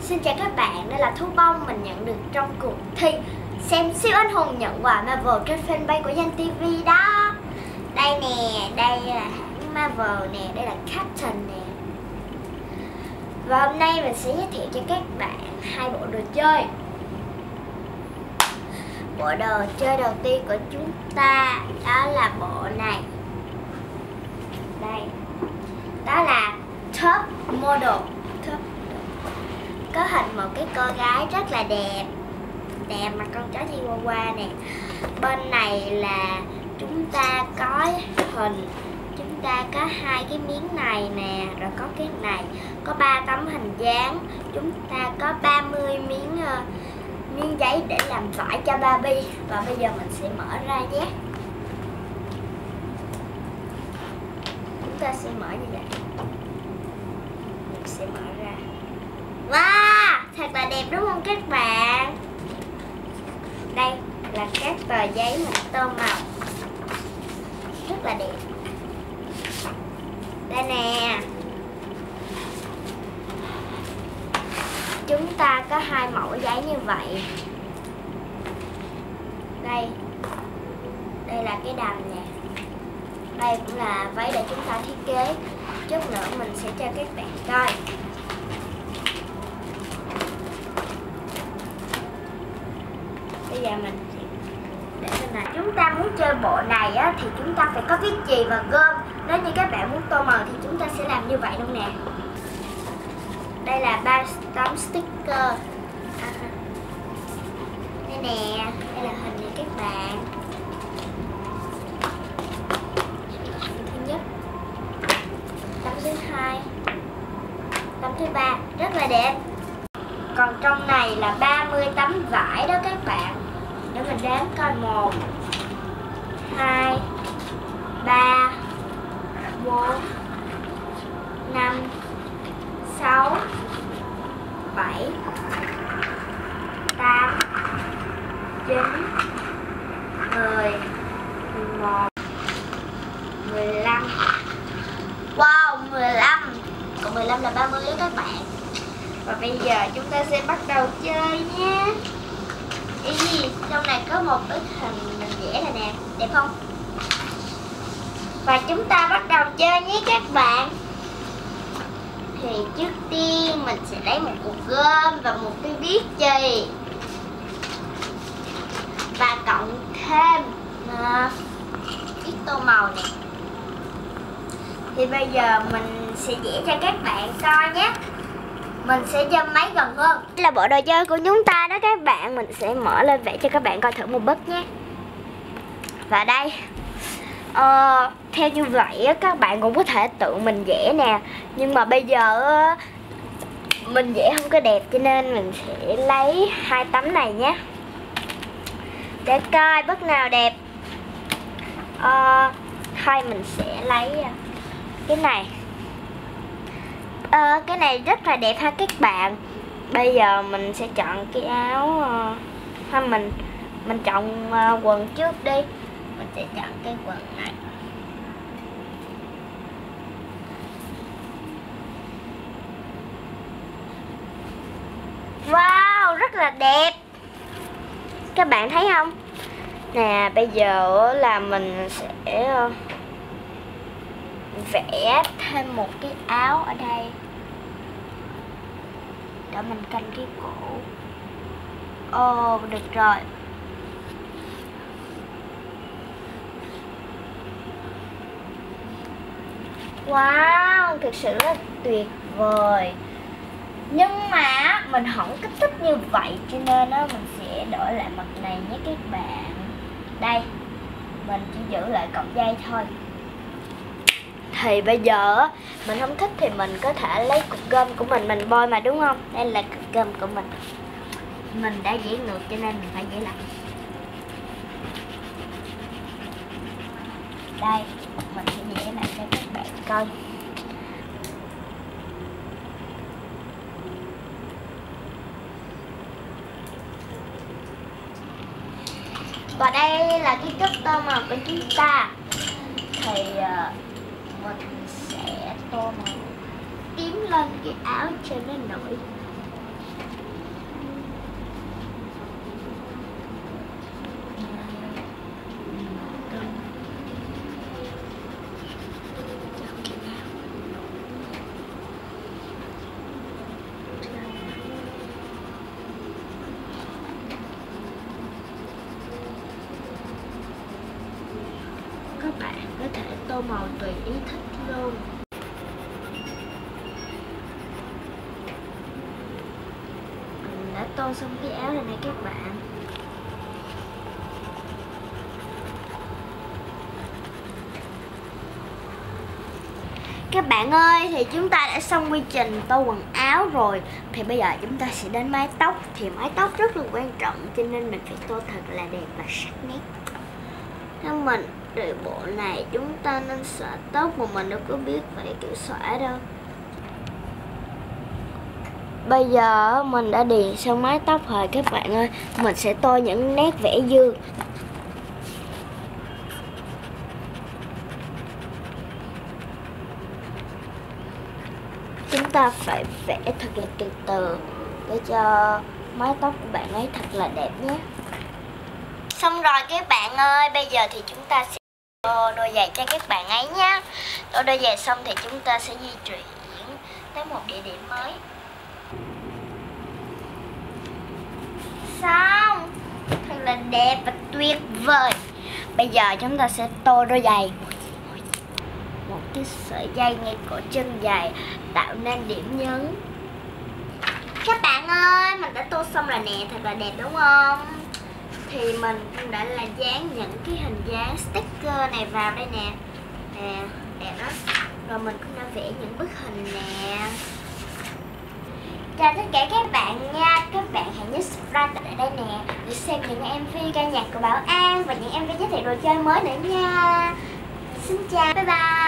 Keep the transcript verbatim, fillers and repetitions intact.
Xin chào các bạn, đây là Thu Bông mình nhận được trong cuộc thi xem siêu anh hùng nhận quà Marvel trên fanpage của Danh ti vi đó. Đây nè, đây là hãng Marvel nè, đây là Captain nè. Và hôm nay mình sẽ giới thiệu cho các bạn hai bộ đồ chơi. Bộ đồ chơi đầu tiên của chúng ta đó là bộ này. Đây, đó là Top Model. Top có hình một cái cô gái rất là đẹp, đẹp mà con chó Chihuahua nè. Bên này là chúng ta có hình, chúng ta có hai cái miếng này nè, rồi có cái này, có ba tấm hình dáng. Chúng ta có ba mươi miếng uh, miếng giấy để làm vải cho Barbie. Và bây giờ mình sẽ mở ra nhé. Chúng ta sẽ mở như vậy. Mình sẽ mở ra. Wow, thật là đẹp đúng không các bạn? Đây là các tờ giấy mình tô màu, rất là đẹp. Đây nè, chúng ta có hai mẫu giấy như vậy. Đây, đây là cái đầm nè. Đây cũng là váy để chúng ta thiết kế. Chút nữa mình sẽ cho các bạn coi. Bây giờ mình để bên này. Chúng ta muốn chơi bộ này á, thì chúng ta phải có viết chì và gom. Nếu như các bạn muốn tô màu thì chúng ta sẽ làm như vậy luôn nè. Đây là ba tấm sticker. À, đây nè, đây là hình này các bạn. Thứ nhất, tấm thứ hai, tấm thứ ba, rất là đẹp. Còn trong này là ba mươi tấm vải đó các bạn. Để mình đếm coi. Một, hai, ba, bốn, năm, sáu, bảy, tám, chín, mười, mười một, mười lăm. Wow, mười lăm. Còn mười lăm là ba mươi đó các bạn. Và bây giờ chúng ta sẽ bắt đầu chơi nhé. Ý, trong này có một bức hình mình vẽ này nè, đẹp không? Và chúng ta bắt đầu chơi nhé các bạn. Thì trước tiên mình sẽ lấy một cục gôm và một cái viết chì, và cộng thêm uh, viết tô màu nè. Thì bây giờ mình sẽ vẽ cho các bạn coi nhé. Mình sẽ dâm máy gần hơn. Đây là bộ đồ chơi của chúng ta đó các bạn. Mình sẽ mở lên vẽ cho các bạn coi thử một bức nhé. Và đây, uh, theo như vậy các bạn cũng có thể tự mình vẽ nè. Nhưng mà bây giờ mình vẽ không có đẹp, cho nên mình sẽ lấy hai tấm này nhé, để coi bức nào đẹp. uh, Thôi mình sẽ lấy cái này. Ờ, cái này rất là đẹp ha các bạn. Bây giờ mình sẽ chọn cái áo uh, ha mình mình chọn uh, quần trước đi. Mình sẽ chọn cái quần này. Wow, rất là đẹp. Các bạn thấy không? Nè, bây giờ là mình sẽ uh, vẽ thêm một cái áo ở đây để mình canh cái cổ. Ồ, oh, được rồi. Wow, thực sự rất tuyệt vời. Nhưng mà mình không có thích như vậy, cho nên đó mình sẽ đổi lại mặt này nhé các bạn. Đây, mình chỉ giữ lại cọng dây thôi. Thì bây giờ mình không thích thì mình có thể lấy cục gôm của mình mình bôi mà, đúng không? Đây là cục gôm của mình. Mình đã vẽ ngược cho nên mình phải vẽ lại. Đây, mình sẽ vẽ lại cho các bạn coi. Và đây là cái cúp tô màu của chúng ta. Thì uh, mình sẽ tô màu tím lên cái áo cho nó nổi. tô màu tùy ý thích luôn. Mình đã tô xong cái áo này nè các bạn. Các bạn ơi, thì chúng ta đã xong quy trình tô quần áo rồi. Thì bây giờ chúng ta sẽ đến mái tóc. Thì mái tóc rất là quan trọng, cho nên mình phải tô thật là đẹp và sắc nét. Theo mình, từ bộ này chúng ta nên xõa tóc, mà mình đâu có biết phải kiểu xõa đâu. Bây giờ mình đã điền xong mái tóc rồi các bạn ơi. Mình sẽ tô những nét vẽ dư. Chúng ta phải vẽ thật là từ từ để cho mái tóc của bạn ấy thật là đẹp nhé. Xong rồi các bạn ơi, bây giờ thì chúng ta sẽ tô đôi giày cho các bạn ấy nhé. Tô đôi giày xong thì chúng ta sẽ di chuyển tới một địa điểm mới. Xong, thật là đẹp và tuyệt vời. Bây giờ chúng ta sẽ tô đôi giày. Một cái sợi dây ngay cổ chân giày tạo nên điểm nhấn. Các bạn ơi, mình đã tô xong rồi nè, thật là đẹp đúng không? Thì mình cũng đã là dán những cái hình dáng sticker này vào đây nè. Nè, đẹp lắm. Rồi mình cũng đã vẽ những bức hình nè. Chào tất cả các bạn nha. Các bạn hãy nhớ subscribe tại đây nè để xem những em vê ca nhạc của Bảo An và những em vê giới thiệu đồ chơi mới nữa nha. Xin chào, bye bye.